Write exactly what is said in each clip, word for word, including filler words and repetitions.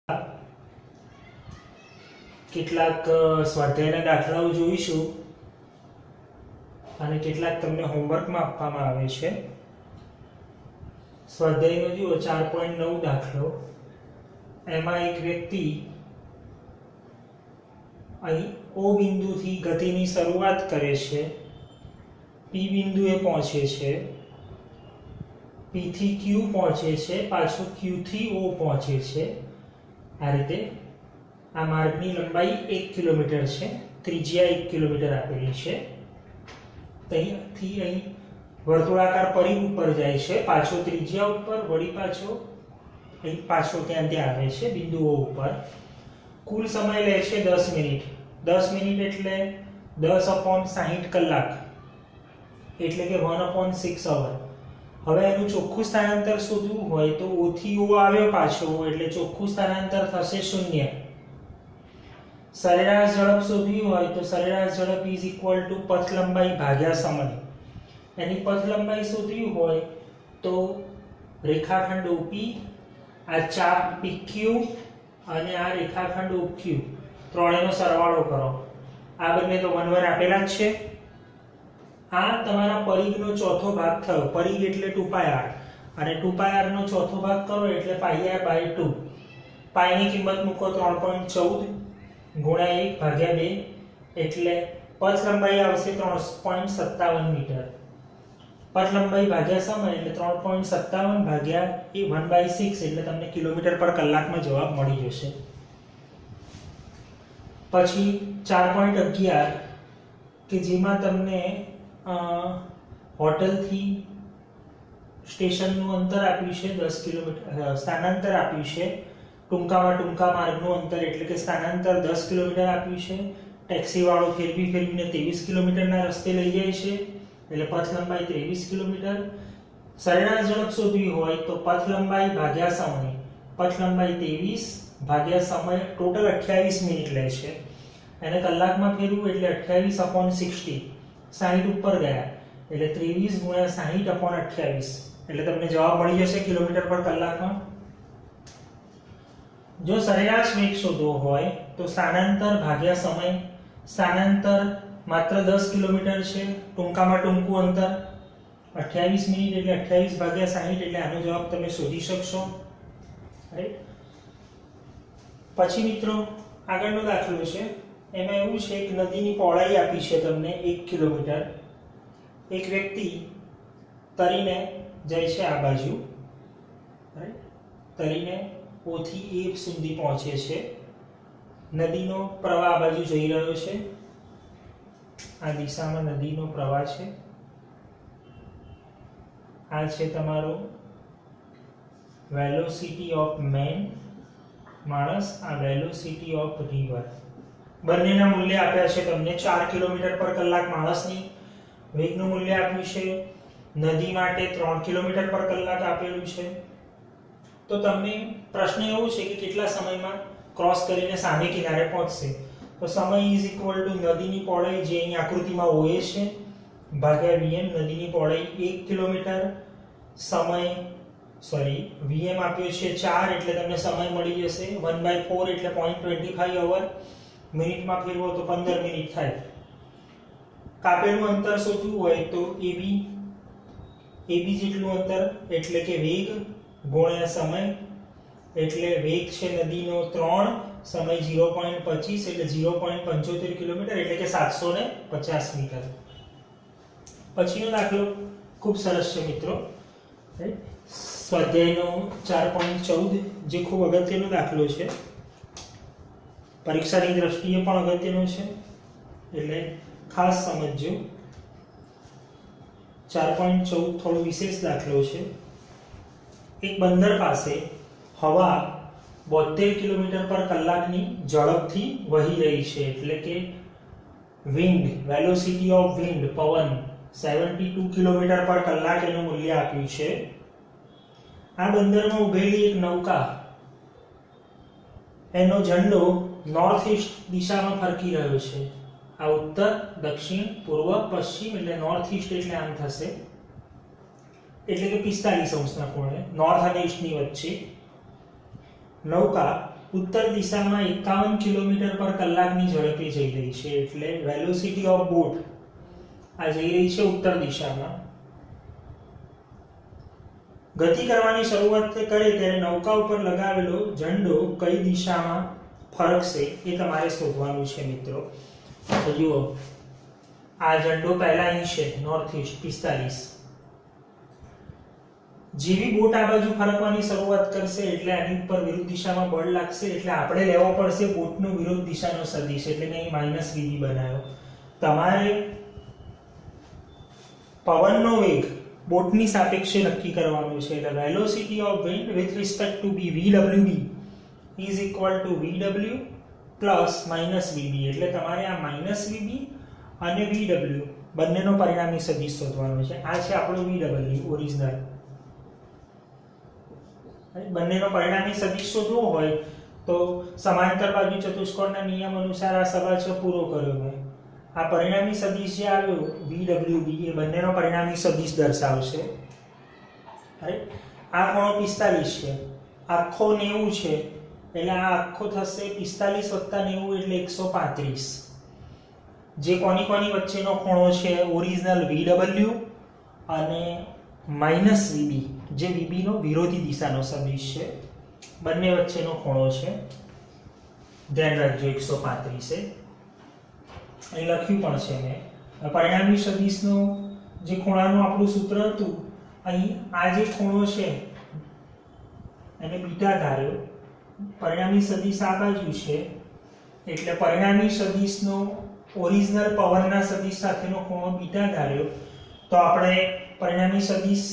કેટલાક સ્વાધ્યાયના દાખલાઓ જોઈશું અને કેટલાક તમને હોમવર્કમાં આપવામાં આવે છે। સ્વાધ્યાયનો જુઓ ચાર પોઈન્ટ નવ દાખલો। એમાં એક વ્યક્તિ અહીં O બિંદુથી ગતિની શરૂઆત કરે છે, P બિંદુએ પહોંચે છે, P થી Q પહોંચે છે, પાછો Q થી O પહોંચે છે। આ રીતે આ માર્ગની લંબાઈ એક કિલોમીટર છે, ત્રિજ્યા એક કિલોમીટર આપેલી છે। ત્યાંથી અહીં વર્તુળાકાર પરિઘ ઉપર જાય છે, પાછો ત્રિજ્યા ઉપર, વળી પાછો અહીં પાછો ત્યાં ત્યાં આવે છે બિંદુઓ ઉપર। કુલ સમય લે છે દસ મિનિટ। દસ મિનિટ એટલે દસ અપોન સાહીઠ કલાક, એટલે કે વન અપોન સિક્સ અવર। હવે એનું ચોખ્ખું સ્થાનાંતર શોધવું હોય તો O થી O આવ્યો પાછો, એટલે ચોખ્ખું સ્થાનાંતર થશે શૂન્ય। સરેરાશ ઝડપ શોધવી હોય તો સરેરાશ ઝડપ ઇઝ ઇક્વલ ટુ પથ લંબાઈ ભાગ્યા સમય। એની પથ લંબાઈ શોધવી હોય તો રેખાખંડ O P, આ ચાપ P Q અને આ રેખાખંડ O Q ત્રણેયનો સરવાળો કરો। આ બંને તો વન વન આપેલા જ છે। આ તમારા પરિઘનો ચોથો ભાગ થયો। પરિઘ એટલે ટુ પાઈ આર, અને ટુ પાઈ આર નો ચોથો ભાગ કરો એટલે pi r by two. Pi ની કિંમત મૂકો ત્રણ પોઈન્ટ ચૌદ ગુણ્યા એક ભાગ્યા બે, એટલે પથ લંબાઈ આવશે ત્રણ પોઈન્ટ સત્તાવન મીટર। પથ લંબાઈ ભાગ્યા સમય એટલે ત્રણ પોઈન્ટ સત્તાવન ભાગ્યા એ વન બાય સિક્સ, એટલે તમને કિલોમીટર પર કલાકમાં જવાબ મળી જશે। પછી ચાર પોઈન્ટ અગિયાર કે જેમાં તમને હોટલથી સ્ટેશનનું અંતર આપ્યું છે દસ કિલોમીટર, સ્થાનાંતર આપ્યું છે ટૂંકામાં ટૂંકા માર્ગનું અંતર એટલે કે સ્થાનાંતર દસ કિલોમીટર આપ્યું છે। ટેક્સી વાળો ફેરવી ફેરવીને ત્રેવીસ કિલોમીટરના રસ્તે લઈ જાય છે, એટલે પથ લંબાઈ ત્રેવીસ કિલોમીટર। સરેરાશ ઝડપ શોધવી હોય તો પથ લંબાઈ ભાગ્યા સમય। પથ લંબાઈ ત્રેવીસ ભાગ્યા સમય ટોટલ અઠ્યાવીસ મિનિટ લે છે। એને કલાકમાં ફેરવું એટલે અઠ્યાવીસ અપોન સિક્સટી, સાહીઠ ઉપર ગયા એટલે ત્રેવીસ ગુણ્યા સાહીઠ અપોન અઠ્યાવીસ, એટલે તમને જવાબ મળી જશે કિલોમીટર પર કલાકમાં। જો સરેરાશ વેગ શોધવો હોય તો સ્થાનાંતર ભાગ્યા સમય। સ્થાનાંતર માત્ર દસ કિલોમીટર છે, ટૂંકામાં ટૂંકું અંતર અઠ્યાવીસ મિનિટ એટલે અઠ્યાવીસ ભાગ્યા સાહીઠ, એટલે આનો જવાબ તમે શોધી શકશો। રાઈટ। પછી મિત્રો આગળનો દાખલો છે। એમાં એવું છે કે નદીની પહોળાઈ આપી છે તમને એક કિલોમીટર। એક વ્યક્તિ તરીને જાય છે આ બાજુ, રાઈટ, તરીને O થી A સુધી પહોંચે છે। નદીનો પ્રવાહ આ બાજુ જઈ રહ્યો છે, આ દિશામાં નદીનો પ્રવાહ છે। આ છે તમારો વેલોસિટી ઓફ મેન, માણસ, આ વેલોસિટી ઓફ રિવર। બંનેના મૂલ્ય આપ્યા છે તમને। ચાર કિલોમીટર પર કલાક માણસની વેગનું મૂલ્ય આપ્યું છે, નદી માટે ત્રણ કિલોમીટર પર કલાક આપેલું છે। તો તમને પ્રશ્ન એવો છે કે કેટલા સમયમાં ક્રોસ કરીને સામે કિનારે પહોંચશે। તો સમય ઇઝ ઇક્વલ ટુ નદીની પહોળાઈ જે અહીં આકૃતિમાં O A છે ભાગ્યા Vm। નદીની પહોળાઈ એક કિલોમીટર, સમય સોરી Vm આપ્યો છે ચાર, એટલે તમને સમય મળી જશે વન બાય ફોર, એટલે પોઈન્ટ ટ્વેન્ટી ફાઈવ અવર। મિનિટમાં ફેરવો તો પંદર મિનિટ થાય। કાપેલું અંતર શોધવું હોય તો A B A B જેટલું અંતર એટલે કે વેગ ગુણ્યા સમય, એટલે વેગ છે નદીનો ત્રણ, સમય ઝીરો પોઈન્ટ પચીસ એટલે ઝીરો પોઈન્ટ પંચોતેર કિલોમીટર, એટલે કે સાતસો પચાસ મીટર। પછીનો દાખલો ખૂબ સરસ છે મિત્રો, સ્વાધ્યાયનો ચાર પોઈન્ટ ચૌદ, જે ખૂબ અગત્યનો દાખલો છે, પરીક્ષાની દ્રષ્ટિએ પણ અગત્યનો છે, એટલે ખાસ સમજજો। ચાર પોઈન્ટ ચૌદ થોડો વિશેષ દાખલો છે। એક બંદર પાસે હવા બોતેર કિલોમીટર પર કલાકની ઝડપથી વહી રહી છે, એટલે કે વિન્ડ, વેલોસિટી ઓફ વિન્ડ, પવન સેવન્ટી ટુ કિલોમીટર પર કલાક એનું મૂલ્ય આપ્યું છે। આ બંદરમાં ઉભેલી એક નૌકા, એનો ઝંડો નોર્થ ઈસ્ટ દિશામાં ફરકી રહ્યો છે। આ ઉત્તર, દક્ષિણ, પૂર્વ, પશ્ચિમ, એટલે નોર્થ ઈસ્ટ એટલે આમ થશે, એટલે કે પિસ્તાલીસ અંશના કોણે નોર્થ અને ઈસ્ટની વચ્ચે। નૌકા ઉત્તર દિશામાં એકાવન કિલોમીટર પર કલાકની ઝડપે જઈ રહી છે, એટલે વેલોસિટી ઓફ બોટ આ જઈ રહી છે ઉત્તર દિશામાં. ગતિ કરવાની શરૂઆત કરે ત્યારે નૌકા ઉપર લગાવેલો ઝંડો કઈ દિશામાં ફરકશે એ તમારે શોધવાનું છે મિત્રો. તો જુઓ, આ ઝંડો પહેલા અહીં છે નોર્થ ઈસ્ટ પિસ્તાલીસ. જેવી બોટ આ બાજુ ફરકવાની શરૂઆત કરશે એટલે આની ઉપર વિરુદ્ધ દિશામાં બળ લાગશે, એટલે આપણે લેવો પડશે બોટનો વિરુદ્ધ દિશાનો સદિશ, એટલે મેં અહીં માઇનસ વીબી બનાવ્યો. તમારે પવનનો વેગ બોટની સાપેક્ષે નક્કી કરવાનું છે, એટલે velocity of wind with respect to B VWB is equal to VW plus minus VB. એટલે તમારે આ માઇનસ વીબી અને વીડબ્લ્યુ બંનેનો પરિણામી સદિશ શોધવાનો છે. આ છે આપણો વીડબ્લ્યુ ઓરિજિનલ. બંનેનો પરિણામી સદિશ શોધવો હોય તો સમાંતર બાજુ ચતુષ્કોણના નિયમ અનુસાર આ સવાલ પૂરો કર્યો મેં. આ પરિણામી સદિશ જે આવ્યો વીડબ્લ્યુબી એ બંનેનો પરિણામી સદિશ દર્શાવશે. આ ખૂણો પિસ્તાલીસ છે, આખો નેવું છે, એટલે આ આખો થશે પિસ્તાલીસ વત્તા નેવું એટલે એકસો પાંત્રીસ. જે કોની કોની વચ્ચેનો ખૂણો છે ઓરિજિનલ વીડબ્લ્યુ અને માઇનસ વીબી જે વીબી નો વિરોધી દિશાનો સદિશ છે, બંને વચ્ચેનો ખૂણો છે. ધ્યાન રાખજો એકસો પાંત્રીસ છે. અહીં લખ્યું પણ છે મેં. પરિણામી સદિશનો જે ખૂણાનું આપણું સૂત્ર હતું, અહીં આ જે ખૂણો છે એને બીટા ધાર્યો. પરિણામી સદિશ આ બાજુ છે, એટલે પરિણામી સદિશનો ઓરિજિનલ પવનના સદિશ સાથેનો ખૂણો બીટા ધાર્યો. તો આપણે પરિણામી સદિશ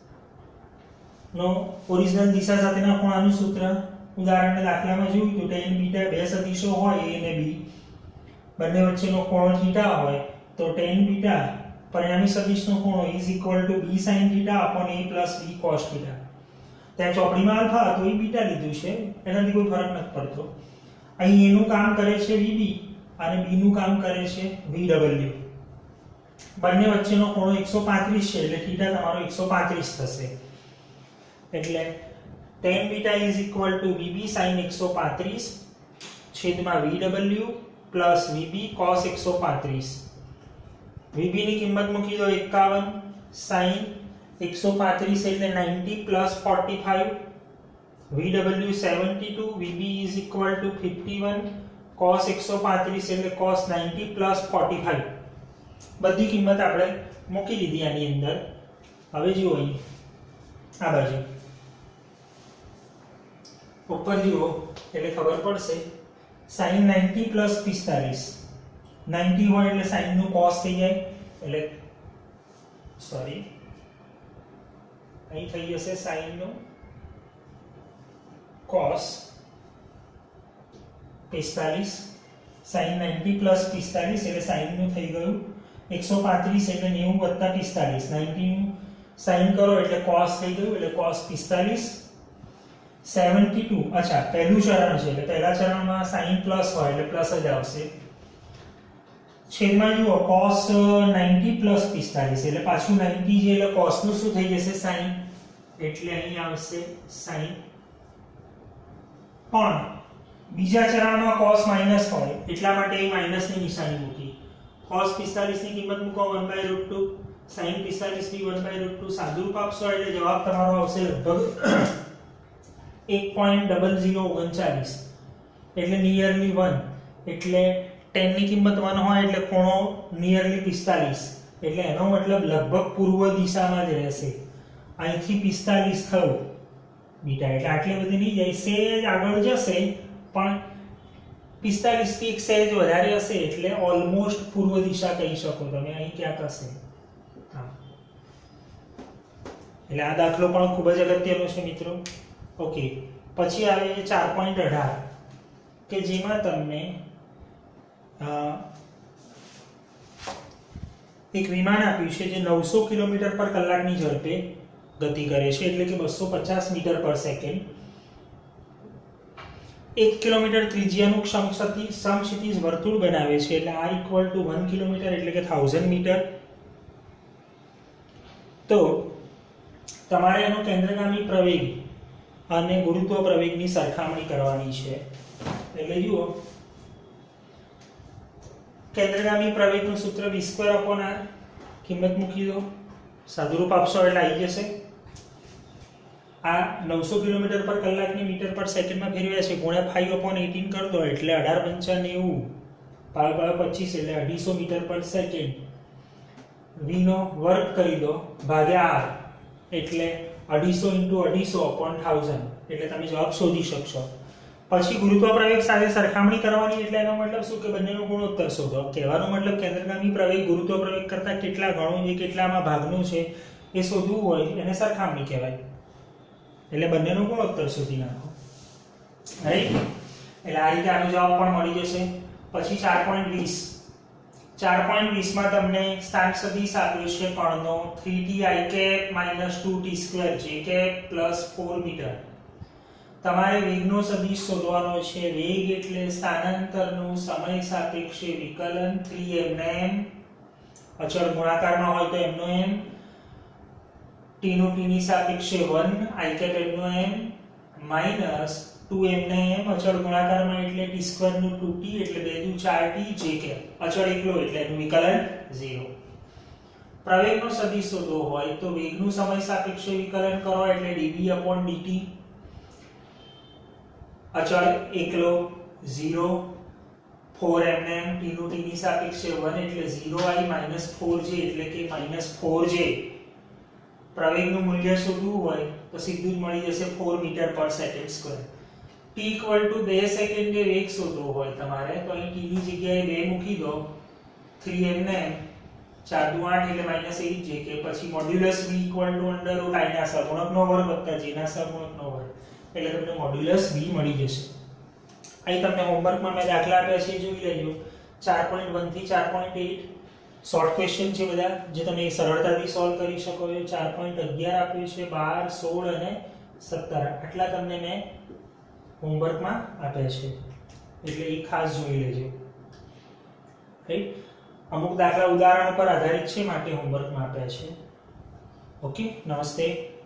નો ઓરિજિનલ દિશા સાથેના ખૂણાનું સૂત્ર ઉદાહરણના દાખલામાં જોયું તો tan બીટા બે સદિશો હોય a અને b, બંને વચ્ચેનો ખૂણો થીટા હોય તો tan બીટા પરિણામી સદિશનો ખૂણો is equal to b sin theta upon a plus b cos theta. ત્યાં ચોપડીમાં આલ્ફા હતો એ બીટા લીધું છે, એનાથી કોઈ ફરક નથી પડતો. અહીં a નું કામ કરે છે vb અને b નું કામ કરે છે vw. બંને વચ્ચેનો ખૂણો એકસો પાંત્રીસ છે, એટલે થીટા તમારો એકસો પાંત્રીસ થશે. એટલે tan beta is equal to vb sin એકસો પાંત્રીસ છેદમાં vw plus vb cos એકસો પાંત્રીસ. vb ની કિંમત મૂકી દો એકાવન, sin એકસો પાંત્રીસ એટલે નવ્વદ plus पैंतालीस, vw बहत्तर, vb is equal to इक्यावन, cos એકસો પાંત્રીસ એટલે cos नव्वद plus पैंतालीस. બધી કિંમત આપણે મૂકી દીધી આની અંદર. હવે જુઓ અહીં આ બાજુ ઉપર જુઓ એટલે ખબર પડશે. sin नव्वद plus પિસ્તાલીસ, नव्वद હોય એટલે sin નું cos થઈ જાય, એટલે સોરી અહીં થઈ જશે sin નું cos પિસ્તાલીસ. sin नव्वद plus પિસ્તાલીસ એટલે sin નું થઈ ગયું એકસો પાંત્રીસ એટલે નેવું વત્તા પિસ્તાલીસ. नव्वद નું sin કરો એટલે cos થઈ ગયું એટલે cos પિસ્તાલીસ. बहत्तर, અચ્છા પહેલું ચરણ છે એટલે પહેલા ચરણમાં sin પ્લસ હોય એટલે પ્લસ જ આવશે. છેદમાં જુઓ cos नव्वद plus પિસ્તાલીસ એટલે પાછું नव्वद જે એટલે cos નું શું થઈ જશે sin, એટલે અહીં આવશે sin. પણ બીજા ચરણમાં cos માઈનસ હોય એટલા માટે અહીં માઈનસ ની નિશાની મૂકી. cos પિસ્તાલીસ ની કિંમત મૂકો one by root two, sin પિસ્તાલીસ ની वन बाय रूट टू. સાદુરૂપ આપશો એટલે જવાબ તમારો આવશે લગભગ एक पॉइंट डबल जीरो ओगणचालीस એટલે નિયરલી वन. એટલે tan ની કિંમત वन હોય એટલે ખૂણો નિયરલી પિસ્તાલીસ, એટલે એનો મતલબ લગભગ પૂર્વ દિશામાં જ રહેશે. અહીંથી પિસ્તાલીસ થયું બીટા, એટલે આટલી બધી નહીં જાય, સેજ આગળ જશે પણ પિસ્તાલીસ થી એક સેજ વધારે હશે, એટલે ઓલમોસ્ટ પૂર્વ દિશા કહી શકો તમે. અહીં ક્યાંક હશે. હા, એટલે આ દાખલો પણ ખૂબ જ અગત્યનો છે મિત્રો. ઓકે, પછી આવે ચાર પોઈન્ટ અઢાર કે જેમાં તમને એક વિમાન આપ્યું છે જે નવસો કિલોમીટર પર કલાકની ઝડપે ગતિ કરે છે, એટલે કે બસો પચાસ મીટર પર સેકન્ડ. એક કિલોમીટર ત્રિજ્યાનું સમક્ષિતિજ વર્તુળ બનાવે છે, એટલે r equal to one kilometre એટલે કે थाउज़ेंड મીટર. તો તમારે એનો કેન્દ્રગામી પ્રવેગ અને ગુરુત્વ પ્રવેગની સરખામણી કરવાની છે. એટલે જુઓ કેન્દ્રગામી પ્રવેગનું સૂત્ર v સ્ક્વેર અપોન r, કિંમત મૂકી દો, સાદુરૂપ આપશો એટલે આવી જશે. આ નવસો કિલોમીટર પર કલાકની મીટર પર સેકન્ડમાં ફેરવ્યા છે, ગુણ્યા ફાઈવ અપોન એટીન કરી દો એટલે અઢાર પંચા નેવું, પાવ પાવ પચીસ એટલે અઢીસો મીટર પર સેકન્ડ. v નો વર્ગ કરી દો ભાગ્યા r એટલે અઢીસો ઇન્ટુ અઢીસો અપોન થાઉઝન્ડ, એટલે તમે જવાબ શોધી શકશો. પછી ગુરુત્વ પ્રવેગ સાથે સરખામણી કરવાની, એટલે એનો મતલબ શું કે બંનેનો ગુણોત્તર શોધો. કહેવાનો મતલબ કેન્દ્રગામી પ્રવેગ ગુરુત્વ પ્રવેગ કરતા કેટલા ગણું છે, કેટલામાં ભાગનું છે એ શોધવું હોય એને સરખામણી કહેવાય. એટલે બંનેનો ગુણોત્તર શોધી નાખો, રાઈટ. એટલે આ રીતે આનો જવાબ પણ મળી જશે. પછી ચાર પોઈન્ટ વીસ, ચાર પોઈન્ટ વીસ માં તમને સ્થાન સદિશ આપ્યો છે કણનો three t i cap minus two t square j cap plus four metre. તમારે વેગનો સદિશ શોધવાનો છે. વેગ એટલે સ્થાનાંતરનું સમય સાપેક્ષે વિકલન, થ્રી એમ ને એમ, અચળ ગુણાકારમાં હોય તો એમનો એમ, ટી નું ટી ની સાપેક્ષે વન, આઈ કેપ એમનો એમ, માઈનસ ટુ એમ ને એમ, અચળ ગુણાકારમાં એટલે ટી સ્ક્વેર નું ટુ ટી એટલે બે દુ ચાર ટી, જે કેપ અચળ એકલો એટલે એનું વિકલન ઝીરો. પ્રવેગનો સદિશ શોધવો હોય તો વેગનું સમય સાપેક્ષે વિકલન કરો એટલે ડીબી અપોન ડીટી, અચળ એકલો ઝીરો, ફોર એમ ને એમ, ટી નું ટી ની સાપેક્ષે વન એટલે ઝીરો આઈ માઈનસ ફોર જે એટલે કે માઈનસ ફોર જે. પ્રવેગનું મૂલ્ય શોધવું હોય તો સીધું જ મળી જશે four metre per second square. t equal to બે સેકન્ડે વેગ શોધવો હોય તમારે તો અહીં t ની જગ્યાએ બે મૂકી દો, થ્રી એમ ને એમ, ચાર દુ આઠ એટલે માઈનસ એટ જે કે પછી modulus v equal to under root i ના સહગુણકનો વર્ગ વત્તા j ના સહગુણકનો વર્ગ, એટલે તમને મોડ્યુલસ v મળી જશે. અહીં તમને હોમવર્કમાં મેં દાખલા આપ્યા છે જોઈ લેજો. ચાર પોઈન્ટ વન થી ચાર પોઈન્ટ એટ શોર્ટ ક્વેશ્ચન છે બધા, જે તમે સરળતાથી સોલ્વ કરી શકો છો. ચાર પોઈન્ટ અગિયાર આપ્યું છે, બાર, સોળ અને સત્તર, આટલા તમને મેં હોમવર્કમાં આપ્યા છે, એટલે એ ખાસ જોઈ લેજો, રાઈટ. અમુક દાખલા ઉદાહરણ પર આધારિત છે માટે હોમવર્કમાં આપ્યા છે. ઓકે, નમસ્તે.